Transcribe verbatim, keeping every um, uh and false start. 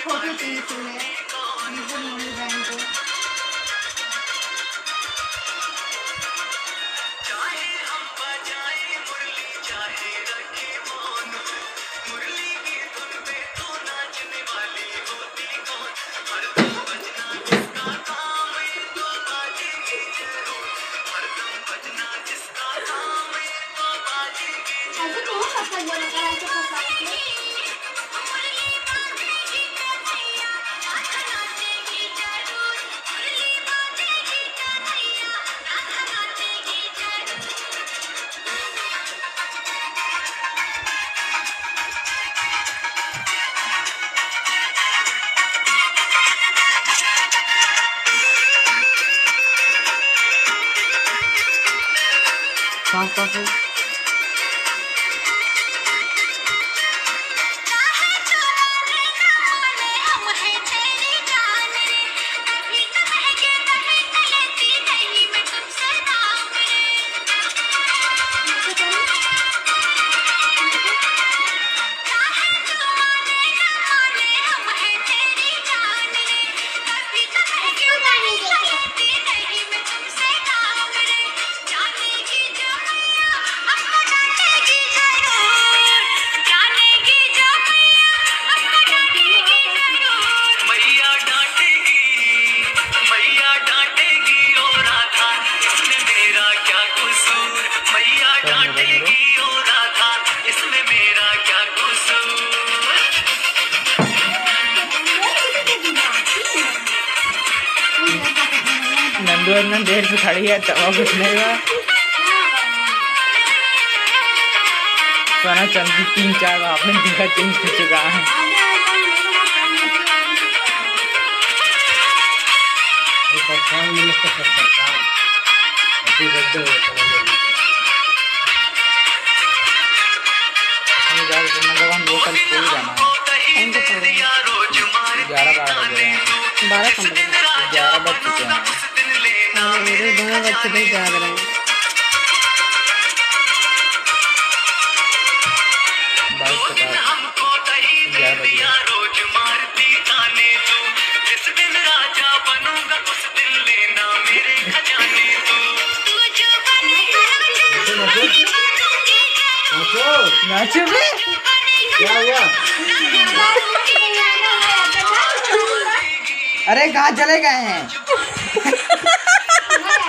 Photo चाहिए तुम्हें mummy बहन को। पाँच पाँच नंदू इतना देर से खड़ी है तवा कुछ नहीं हुआ। सोना चंदी तीन चार बार आपने देखा चेंज कर चुका है। हम लोकल स्कूल जाना है ग्यारह बारह बजे बारह पंद्रह ग्यारह बज चुके हैं। मेरे दोनों बच्चे भी जाग रहे हैं। बाईस पचास ग्यारह बजे नाचो भी क्या हुआ? अरे कहाँ चले गए हैं?